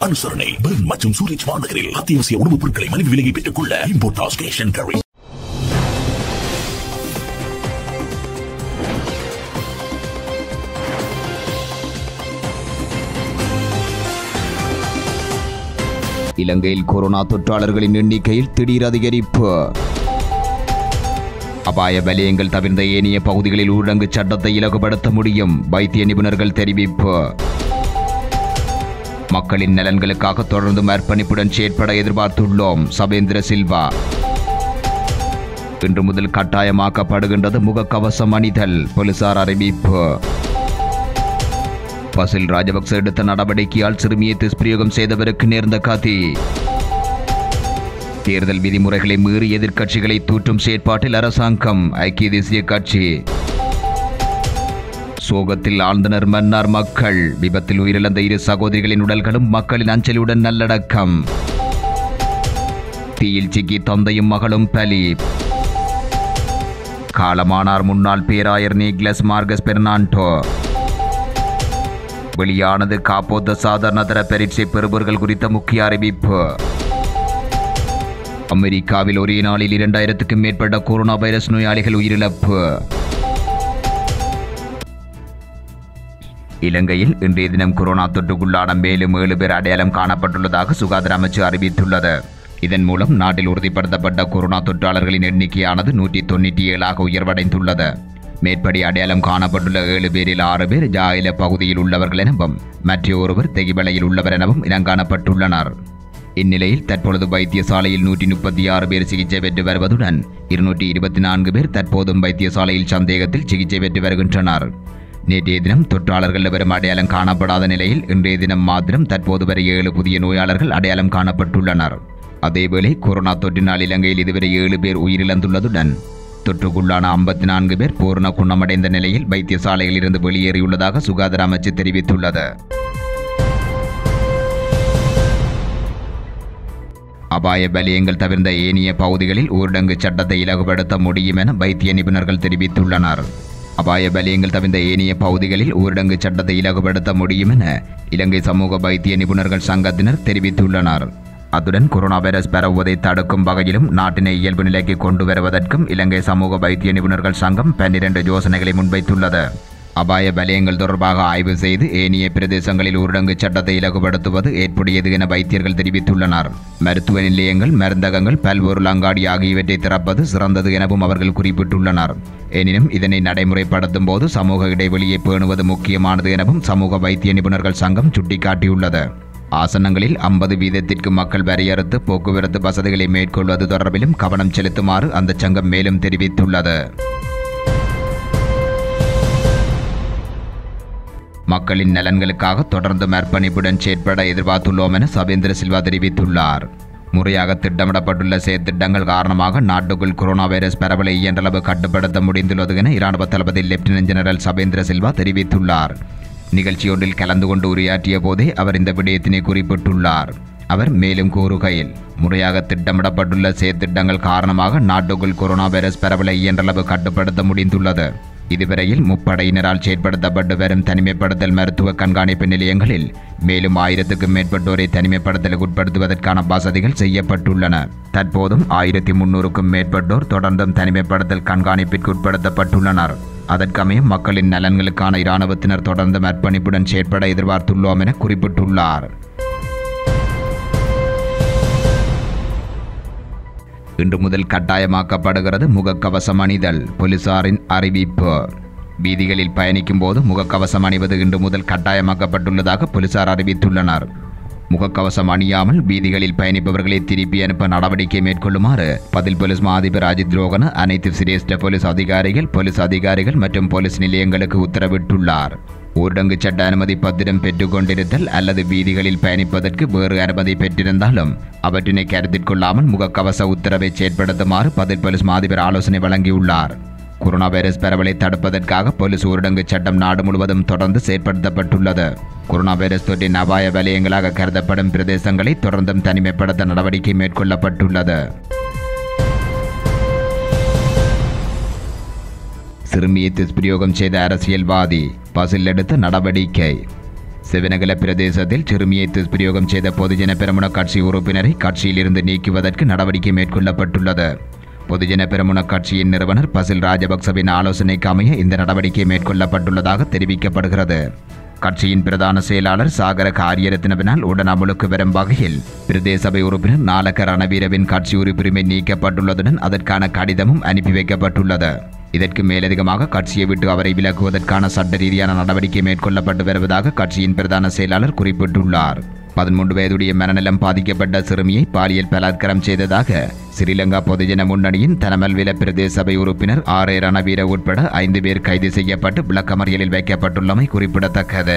அனுசரணை பெர்ன் மற்றும் சூரிச் மாநகரில் அத்தியாவசிய உணவுப் பொருட்களை மலிவு விலையை பெற்றுக் கொள்ள இம்போர்ட்டாஸ் கேஷ் அண்ட் கேரி. இலங்கையில் கொரோனா தொற்றாளர்களின் எண்ணிக்கையில் திடீர் அதிகரிப்பு. அபாய வலயங்கள் தவிர்ந்த ஏனைய பகுதிகளில் ஊரடங்கு சட்டத்தை இலகுபடுத்த முடியும், வைத்திய நிபுணர்கள் தெரிவிப்பு. மக்களின் நலன்களுக்காக தொடர்ந்து அர்ப்பணிப்புடன் செயற்பட எதிர்பார்த்துள்ளோம், சபேந்திர சில்வா. இன்று முதல் கட்டாயமாக்கப்படுகின்றது முகக்கவசம் அணிதல், போலீசார் அறிவிப்பு. பசில் ராஜபக்ச எடுத்த நடவடிக்கையால் சிறுமியை துஷ்பிரயோகம் செய்தவருக்கு நேர்ந்த கதி. தேர்தல் விதிமுறைகளை மீறி எதிர்க்கட்சிகளை தூற்றும் செயற்பாட்டில் அரசாங்கம், ஐக்கிய தேசிய கட்சி. சோகத்தில் ஆழ்ந்தனர் மன்னார் மக்கள். விபத்தில் உயிரிழந்த இரு சகோதரிகளின் உடல்களும் மக்களின் அஞ்சலியுடன் நல்லடக்கம். தீயில் சிக்கி தந்தையும் மகளும் பலி. காலமானார் முன்னாள் பேராயர் நீக்லஸ் மார்கஸ் பெர்னாண்டோ. வெளியானது காப்போத்த சாதாரணதர பரீட்சை பெறுபவர்கள் குறித்த முக்கிய அறிவிப்பு. அமெரிக்காவில் ஒரே நாளில் 2000க்கும் மேற்பட்ட கொரோனா வைரஸ் நோயாளிகள் உயிரிழப்பு. இலங்கையில் இன்றைய தினம் கொரோனா தொற்றுக்குள்ளான மேலும் 7 பேர் அடையாளம் காணப்பட்டுள்ளதாக சுகாதார அமைச்சு அறிவித்துள்ளது. இதன் மூலம் நாட்டில் உறுதிப்படுத்தப்பட்ட கொரோனா தொற்றாளர்களின் எண்ணிக்கையானது 197ஆக உயர்வடைந்துள்ளது. மேற்படி அடையாளம் காணப்பட்டுள்ள 7 பேரில் 6 பேர் ஜாயில பகுதியில் உள்ளவர்கள் எனவும் மற்ற ஒருவர் தெகிவளையில் உள்ளவர் எனவும் இனங்காணப்பட்டுள்ளனர். இந்நிலையில் தற்பொழுது வைத்தியசாலையில் 136 பேர் சிகிச்சை பெற்று வருவதுடன் 224 பேர் தற்போதும் வைத்தியசாலையில் சந்தேகத்தில் சிகிச்சை பெற்று வருகின்றனர். நேற்றைய தினம் தொற்றாளர்கள் எவரும் அடையாளம் காணப்படாத நிலையில் இன்றைய தினம் மாத்திரம் தற்போது வரை 7 புதிய நோயாளர்கள் அடையாளம் காணப்பட்டுள்ளனர். அதேவேளை கொரோனா தொற்றினால் இலங்கையில் இதுவரை 7 பேர் உயிரிழந்துள்ளதுடன் தொற்றுக்குள்ளான 54 பேர் பூரண குணமடைந்த நிலையில் வைத்தியசாலையில் இருந்து வெளியேறியுள்ளதாக சுகாதார அமைச்சு தெரிவித்துள்ளது. அபாய வலயங்கள் தவிர்ந்த ஏனைய பகுதிகளில் ஊரடங்கு சட்டத்தை இலகுபடுத்த முடியும் என வைத்திய நிபுணர்கள் தெரிவித்துள்ளனர். அபாய வலயங்கள் தவிர்ந்த ஏனைய பகுதிகளில் ஊரடங்கு சட்டத்தை இலகுபடுத்த முடியும் என இலங்கை சமூக வைத்திய நிபுணர்கள் சங்கத்தினர் தெரிவித்துள்ளனர். அத்துடன் கொரோனா வைரஸ் பரவுவதை தடுக்கும் வகையிலும் நாட்டினை இயல்பு நிலைக்கு கொண்டு வருவதற்கும் இலங்கை சமூக வைத்திய நிபுணர்கள் சங்கம் 12 யோசனைகளை முன்வைத்துள்ளது. அபாய வலயங்கள் தொடர்பாக ஆய்வு செய்து ஏனைய பிரதேசங்களில் ஊரடங்கு சட்டத்தை இலகுபடுத்துவது ஏற்புடையது என வைத்தியர்கள் தெரிவித்துள்ளனர். மருத்துவ நிலையங்கள், மருந்தகங்கள், பல்பொருள் அங்காடி ஆகியவற்றை திறப்பது சிறந்தது எனவும் அவர்கள் குறிப்பிட்டுள்ளனர். எனினும் இதனை நடைமுறைப்படுத்தும் போது சமூக இடைவெளியை பேணுவது முக்கியமானது எனவும் சமூக வைத்திய நிபுணர்கள் சங்கம் சுட்டிக்காட்டியுள்ளது. ஆசனங்களில் 50% மக்கள் வரையறுத்து போக்குவரத்து வசதிகளை மேற்கொள்வது தொடர்பிலும் கவனம் செலுத்துமாறு அந்த சங்கம் மேலும் தெரிவித்துள்ளது. மக்களின் நலன்களுக்காக தொடர்ந்து அர்ப்பணிப்புடன் செயற்பட எதிர்பார்த்துள்ளோம் என சபேந்திர சில்வா தெரிவித்துள்ளார். முறையாக திட்டமிடப்பட்டுள்ள செயற்திட்டங்கள் காரணமாக நாட்டுக்குள் கொரோனா வைரஸ் பரவலை இயன்றளவு கட்டுப்படுத்த முடிந்துள்ளது என இராணுவ தளபதி லெப்டினன்ட் ஜெனரல் சபேந்திர சில்வா தெரிவித்துள்ளார். நிகழ்ச்சியொன்றில் கலந்து கொண்டு உரையாற்றிய போதே அவர் இந்த விடயத்தினை குறிப்பிட்டுள்ளார். அவர் மேலும் கூறுகையில், முறையாக திட்டமிடப்பட்டுள்ள செயற்திட்டங்கள் காரணமாக நாட்டுக்குள் கொரோனா வைரஸ் பரவலை இயன்றளவு கட்டுப்படுத்த முடிந்துள்ளது. இதுவரையில் முப்படையினரால் செயற்படுத்தப்பட்டு வரும் தனிமைப்படுத்தல் மருத்துவ கண்காணிப்பு நிலையங்களில் மேலும் 1000க்கும் மேற்பட்டோரை தனிமைப்படுத்தலுக்கு உட்படுத்துவதற்கான வசதிகள் செய்யப்பட்டுள்ளன. தற்போதும் 1300க்கும் மேற்பட்டோர் தொடர்ந்தும் தனிமைப்படுத்தல் கண்காணிப்பிற்கு உட்படுத்தப்பட்டுள்ளனர். அதற்கமைய மக்களின் நலன்களுக்கான இராணுவத்தினர் தொடர்ந்து அர்ப்பணிப்புடன் செயற்பட எதிர்பார்த்துள்ளோம் என குறிப்பிட்டுள்ளார். இன்று முதல் கட்டாயமாக்கப்படுகிறது முகக்கவசம் அணிதல், போலீசாரின் அறிவிப்பு. வீதிகளில் பயணிக்கும் போது முகக்கவசம் அணிவது இன்று முதல் கட்டாயமாக்கப்பட்டுள்ளதாக போலீசார் அறிவித்துள்ளனர். முகக்கவசம் அணியாமல் வீதிகளில் பயணிப்பவர்களை திருப்பி அனுப்ப நடவடிக்கை மேற்கொள்ளுமாறு பதில் போலீஸ் மா அதிபர் அஜித் ரோகன அனைத்து சிரேஷ்ட போலீஸ் அதிகாரிகள் மற்றும் போலீஸ் நிலையங்களுக்கு உத்தரவிட்டுள்ளார். ஊரடங்கு சட்ட அனுமதி பத்திரம் பெற்றுக் கொண்டிருத்தல் அல்லது வீதிகளில் பயணிப்பதற்கு வேறு அனுமதி பெற்றிருந்தாலும் அவற்றினை கருத்தில் கொள்ளாமல் முகக்கவச உத்தரவை செயற்படுத்துமாறு பதில் போலீஸ் மா அதிபர் ஆலோசனை வழங்கியுள்ளார். கொரோனா வைரஸ் பரவலை தடுப்பதற்காக போலீஸ் ஊரடங்கு சட்டம் நாடு முழுவதும் தொடர்ந்து செயற்படுத்தப்பட்டுள்ளது. கொரோனா வைரஸ் தொற்றின் அபாய வலயங்களாக கருதப்படும் பிரதேசங்களை தொடர்ந்தும் தனிமைப்படுத்த நடவடிக்கை மேற்கொள்ளப்பட்டுள்ளது. சிறுமியை துஷ்பிரயோகம் செய்த அரசியல்வாதி பசில் எடுத்த நடவடிக்கை. செவனகல பிரதேசத்தில் சிறுமியை துஷ்பிரயோகம் செய்த பொதுஜன பெரமுன கட்சி உறுப்பினரை கட்சியிலிருந்து நீக்குவதற்கு நடவடிக்கை மேற்கொள்ளப்பட்டுள்ளது. பொதுஜன பெரமுன கட்சியின் நிறுவனர் பசில் ராஜபக்சவின் ஆலோசனைக்கு அமைய இந்த நடவடிக்கை மேற்கொள்ளப்பட்டுள்ளதாக தெரிவிக்கப்படுகிறது. கட்சியின் பிரதான செயலாளர் சாகர காரியரத்னவினால் உடன் அமலுக்கு வரும் வகையில் பிரதேச சபை உறுப்பினர் நாலக ரணவீரவின் கட்சி உறுப்புரிமை நீக்கப்பட்டுள்ளதுடன் அதற்கான கடிதமும் அனுப்பி வைக்கப்பட்டுள்ளது. இதற்கு மேலதிகமாக கட்சியை விட்டு அவரை விலக்குவதற்கான சட்ட ரீதியான நடவடிக்கை மேற்கொள்ளப்பட்டு வருவதாக கட்சியின் பிரதான செயலாளர் குறிப்பிட்டுள்ளார். 13 வயதுடைய மனநலம் பாதிக்கப்பட்ட சிறுமியை பாலியல் பலாத்காரம் செய்ததாக ஸ்ரீலங்கா பொதுஜன முன்னணியின் தனமல்வில பிரதேச சபை உறுப்பினர் ஆர் ரணவீர உட்பட 5 பேர் கைது செய்யப்பட்டு விளக்கமறியலில் வைக்கப்பட்டுள்ளமை குறிப்பிடத்தக்கது.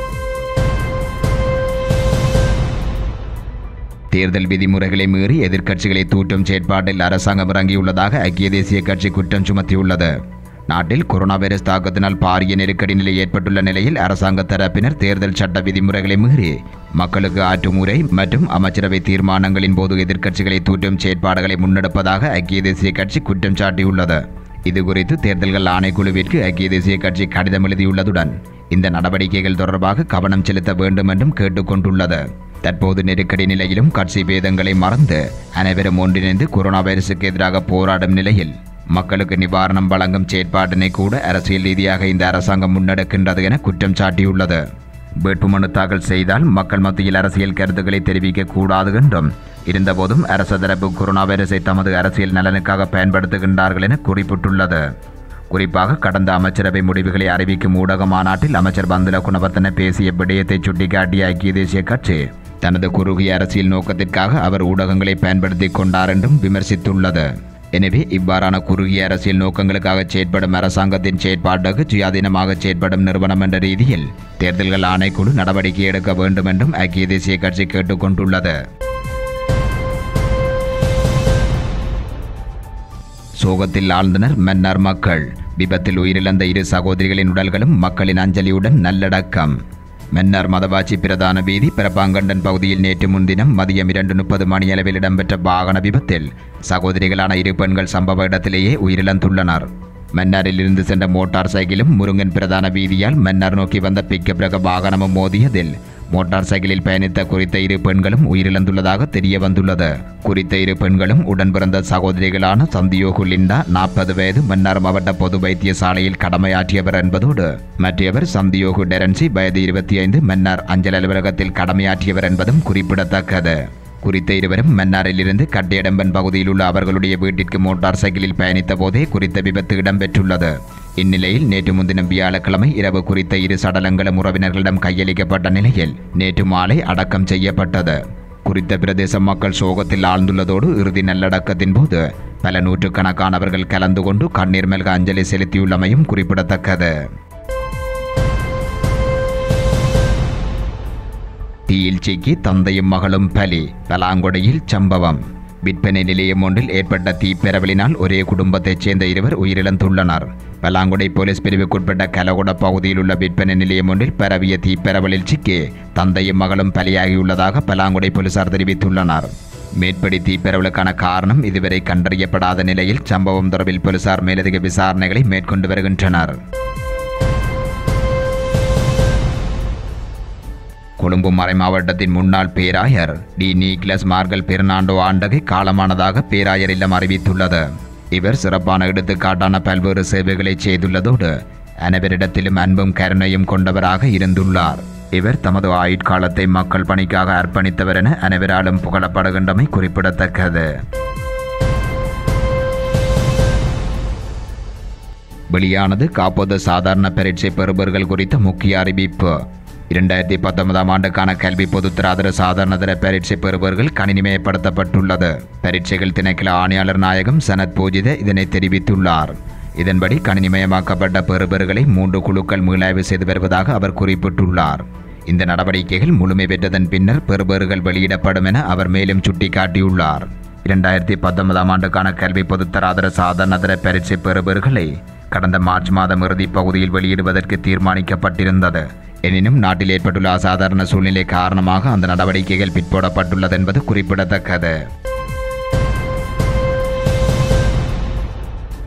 தேர்தல் விதிமுறைகளை மீறி எதிர்க்கட்சிகளை தூற்றும் செயற்பாட்டில் அரசாங்கம் இறங்கியுள்ளதாக ஐக்கிய தேசிய கட்சி குற்றம் சுமத்தியுள்ளது. நாட்டில் கொரோனா வைரஸ் தாக்கத்தினால் பாரிய நெருக்கடி நிலை ஏற்பட்டுள்ள நிலையில் அரசாங்க தரப்பினர் தேர்தல் சட்ட விதிமுறைகளை மீறி மக்களுக்கு ஆற்றும் உரை மற்றும் அமைச்சரவை தீர்மானங்களின் போது எதிர்க்கட்சிகளை தூற்றும் செயற்பாடுகளை முன்னெடுப்பதாக ஐக்கிய தேசிய கட்சி குற்றம் சாட்டியுள்ளது. இதுகுறித்து தேர்தல்கள் ஆணைக்குழுவிற்கு ஐக்கிய தேசிய கட்சி கடிதம் எழுதியுள்ளதுடன் இந்த நடவடிக்கைகள் தொடர்பாக கவனம் செலுத்த வேண்டும் என்றும் கேட்டுக்கொண்டுள்ளது. தற்போது நெருக்கடி நிலையிலும் கட்சி பேதங்களை மறந்து அனைவரும் ஒன்றிணைந்து கொரோனா வைரசுக்கு எதிராக போராடும் நிலையில் மக்களுக்கு நிவாரணம் வழங்கும் செயற்பாட்டினை கூட அரசியல் ரீதியாக இந்த அரசாங்கம் முன்னெடுக்கின்றது என குற்றம் சாட்டியுள்ளது. வேட்புமனு தாக்கல் செய்தால் மக்கள் மத்தியில் அரசியல் கருத்துக்களை தெரிவிக்க கூடாது என்றும் இருந்தபோதும் அரசு தரப்பு கொரோனா வைரஸை தமது அரசியல் நலனுக்காக பயன்படுத்துகின்றார்கள் என குறிப்பிட்டுள்ளது. குறிப்பாக கடந்த அமைச்சரவை முடிவுகளை அறிவிக்கும் ஊடக மாநாட்டில் அமைச்சர் பந்துல குணவர்த்தன பேசிய விடயத்தை சுட்டிக்காட்டிய ஐக்கிய தேசிய கட்சி தனது குறுகிய அரசியல் நோக்கத்திற்காக அவர் ஊடகங்களை பயன்படுத்தி கொண்டார் என்றும் விமர்சித்துள்ளது. எனவே இவ்வாறான குறுகிய அரசியல் நோக்கங்களுக்காக செயற்படும் அரசாங்கத்தின் செயற்பாட்டுக்கு சுயாதீனமாக செயற்படும் நிறுவனம் என்ற ரீதியில் தேர்தல்கள் ஆணைக்குழு நடவடிக்கை எடுக்க வேண்டும் என்றும் ஐக்கிய தேசிய கட்சி கேட்டுக்கொண்டுள்ளது. சோகத்தில் ஆழ்ந்தனர் மன்னார் மக்கள். விபத்தில் உயிரிழந்த 2 சகோதரிகளின் உடல்களும் மக்களின் அஞ்சலியுடன் நல்லடக்கம். மன்னார் மதவாச்சி பிரதான வீதி பிரபாங்கண்டன் பகுதியில் நேற்று முன்தினம் மதியம் 2:30 மணியளவில் இடம்பெற்ற வாகன விபத்தில் சகோதரிகளான 2 பெண்கள் சம்பவ இடத்திலேயே உயிரிழந்துள்ளனர். மன்னாரில் இருந்து சென்ற மோட்டார் சைக்கிளும் முருங்கன் பிரதான வீதியால் மன்னார் நோக்கி வந்த பிக்கப் ரக வாகனமும் மோதியதில் மோட்டார் சைக்கிளில் பயணித்த குறித்த 2 பெண்களும் உயிரிழந்துள்ளதாக தெரிய வந்துள்ளது. குறித்த 2 பெண்களும் உடன் பிறந்த சகோதரிகளான சந்தியோகு லிண்டா 40 வயது மன்னார் மாவட்ட பொது வைத்தியசாலையில் கடமையாற்றியவர் என்பதோடு மற்றவர் சந்தியோகு டெரன்சி வயது 25 மன்னார் அஞ்சல் அலுவலகத்தில் கடமையாற்றியவர் என்பதும் குறிப்பிடத்தக்கது. குறித்த இருவரும் மன்னாரிலிருந்து கட்டியடம்பன் பகுதியில் உள்ள அவர்களுடைய வீட்டிற்கு மோட்டார் சைக்கிளில் பயணித்த போதே குறித்த விபத்து இடம்பெற்றுள்ளது. இந்நிலையில் நேற்று முன்தினம் வியாழக்கிழமை இரவு குறித்த 2 சடலங்களும் உறவினர்களிடம் கையளிக்கப்பட்ட நிலையில் நேற்று மாலை அடக்கம் செய்யப்பட்டது. குறித்த பிரதேச மக்கள் சோகத்தில் ஆழ்ந்துள்ளதோடு இறுதி நல்லடக்கத்தின் போது பல நூற்றுக்கணக்கானவர்கள் கலந்து கொண்டு கண்ணீர் மல்க அஞ்சலி செலுத்தியுள்ளமையும் குறிப்பிடத்தக்கது. தீயில் சிக்கி தந்தையும் மகளும் பலி. பலாங்குடையில் சம்பவம். விற்பனை நிலையம் ஒன்றில் ஏற்பட்ட தீப்பரவலினால் ஒரே குடும்பத்தைச் சேர்ந்த 2 உயிரிழந்துள்ளனர். பலாங்குடை போலீஸ் பிரிவுக்குட்பட்ட கலகுட பகுதியில் உள்ள விற்பனை நிலையம் ஒன்றில் பரவிய தீப்பரவலில் சிக்கி தந்தையும் மகளும் பலியாகியுள்ளதாக பலாங்குடை போலீசார் தெரிவித்துள்ளனர். மேற்படி தீப்பரவலுக்கான காரணம் இதுவரை கண்டறியப்படாத நிலையில் சம்பவம் தொடர்பில் போலீசார் மேலதிக விசாரணைகளை மேற்கொண்டு வருகின்றனர். கொழும்பு மறைமாவட்டத்தின் முன்னாள் பேராயர் டி நீக்லஸ் மார்கல் பெர்னாண்டோ ஆண்டகை காலமானதாக பேராயர் இல்லம் அறிவித்துள்ளது. இவர் சிறப்பான எடுத்துக்காட்டான பல்வேறு சேவைகளை செய்துள்ளதோடு அனைவரிடத்திலும் அன்பும் கருணையும் கொண்டவராக இருந்துள்ளார். இவர் தமது ஆயுட்காலத்தை மக்கள் பணிக்காக அர்ப்பணித்தவர் என அனைவராலும் புகழப்படுகின்றமை குறிப்பிடத்தக்கது. வெளியானது காப்போது சாதாரண பரீட்சை பெறுபவர்கள் குறித்த முக்கிய அறிவிப்பு. 2019 ஆண்டுக்கான கல்வி பொதுத்தராதர சாதாரணதர பரீட்சை பெறுபவர்கள் கணினிமயப்படுத்தப்பட்டுள்ளது. பரீட்சைகள் திணைக்கள ஆணையாளர் நாயகம் சனத் பூஜித இதனை தெரிவித்துள்ளார். இதன்படி கணினிமயமாக்கப்பட்ட பெறுபவர்களை 3 குழுக்கள் மீளாய்வு செய்து வருவதாக அவர் குறிப்பிட்டுள்ளார். இந்த நடவடிக்கைகள் முழுமை பெற்றதன் பின்னர் பெறுபவர்கள் வெளியிடப்படும் என அவர் மேலும் சுட்டிக்காட்டியுள்ளார். 2019 ஆண்டுக்கான கல்வி பொதுத்தராதர சாதாரணதர பரீட்சை பெறுபவர்களை கடந்த மார்ச் மாதம் இறுதி பகுதியில் வெளியிடுவதற்கு தீர்மானிக்கப்பட்டிருந்தது. எனினும் நாட்டில் ஏற்பட்டுள்ள அசாதாரண சூழ்நிலை காரணமாக அந்த நடவடிக்கைகள் பிற்போடப்பட்டுள்ளது என்பது குறிப்பிடத்தக்கது.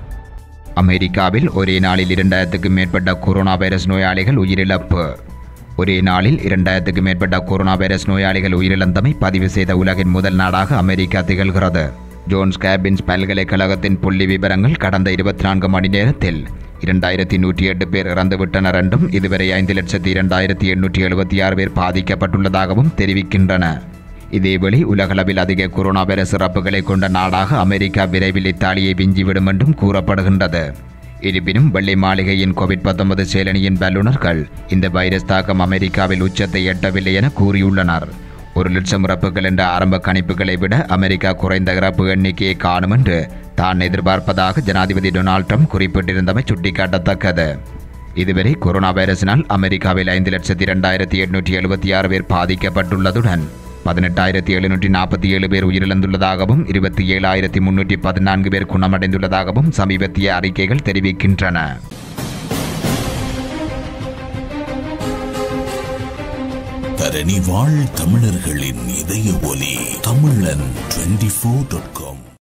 அமெரிக்காவில் ஒரே நாளில் 2000க்கும் மேற்பட்ட கொரோனா வைரஸ் நோயாளிகள் உயிரிழப்பு. ஒரே நாளில் 2000க்கும் மேற்பட்ட கொரோனா வைரஸ் நோயாளிகள் உயிரிழந்தமை பதிவு செய்த உலகின் முதல் நாடாக அமெரிக்கா திகழ்கிறது. ஜோன்ஸ் ஹாப்கின்ஸ் பல்கலைக்கழகத்தின் புள்ளி விவரங்கள் கடந்த 24 மணி நேரத்தில் 2108 பேர் இறந்துவிட்டனர் என்றும் இதுவரை 5,02,876 பேர் பாதிக்கப்பட்டுள்ளதாகவும் தெரிவிக்கின்றன. இதேவேளை உலகளவில் அதிக கொரோனா வைரஸ் இறப்புகளை கொண்ட நாடாக அமெரிக்கா விரைவில் இத்தாலியை விஞ்சிவிடும் என்றும் கூறப்படுகின்றது. இருப்பினும் வெள்ளை மாளிகையின் கோவிட்-19 செயலணியின் வல்லுநர்கள் இந்த வைரஸ் தாக்கம் அமெரிக்காவில் உச்சத்தை எட்டவில்லை என கூறியுள்ளனர். 1,00,000 இறப்புகள் என்ற ஆரம்ப கணிப்புகளை விட அமெரிக்கா குறைந்த இறப்பு எண்ணிக்கையை காணும் என்று தான் எதிர்பார்ப்பதாக ஜனாதிபதி டொனால்ட் ட்ரம்ப் குறிப்பிட்டிருந்தமை சுட்டிக்காட்டத்தக்கது. இதுவரை கொரோனா வைரஸினால் அமெரிக்காவில் 5,02,876 பேர் பாதிக்கப்பட்டுள்ளதுடன் 18,747 பேர் உயிரிழந்துள்ளதாகவும் 27,314 பேர் குணமடைந்துள்ளதாகவும் சமீபத்திய அறிக்கைகள் தெரிவிக்கின்றன. தரணி வாழ் தமிழர்களின் இதய ஒலி தமிழன் 24.com